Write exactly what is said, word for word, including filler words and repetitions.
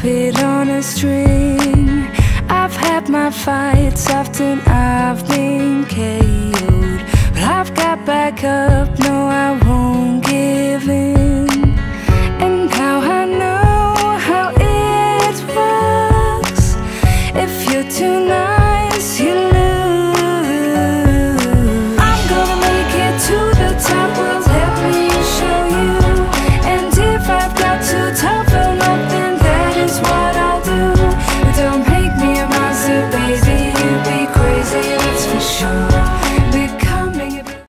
puppet on a string. I've had my fights, often I've been K O'd, but I've got back up, no I